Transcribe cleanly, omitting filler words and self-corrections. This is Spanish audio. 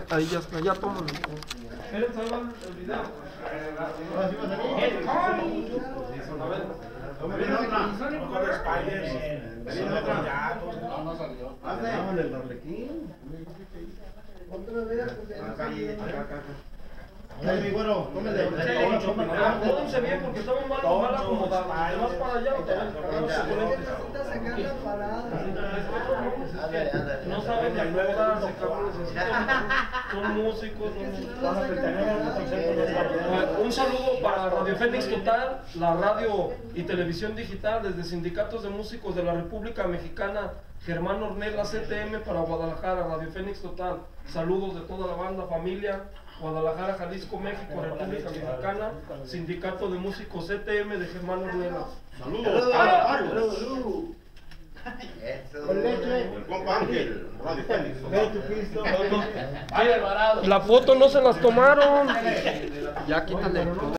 ahí ya está, ya tómalo. ¿Quieren salvar el video? A ver. Viene otra. Con los Spiders. Viene otra. No salió. Estaban el Arlequín. Otra vez. Acá. Dale, mi güero, tómale. Acomódense bien porque estamos mal acomodados. ¿Te vas para allá o te vas para allá? No saben ni acomodarse, cabrones. Son músicos. Un saludo para Radio Fénix Total, la radio y televisión digital desde Sindicatos de Músicos de la República Mexicana. Germán Ornella, CTM para Guadalajara, Radio Fénix Total. Saludos de toda la banda, familia. Guadalajara, Jalisco, México, República Mexicana, Sindicato de Músicos CTM de Germán Ornella. Saludos. El compa Ángel, Radio Fénix. La foto no se las tomaron. Ya quítale.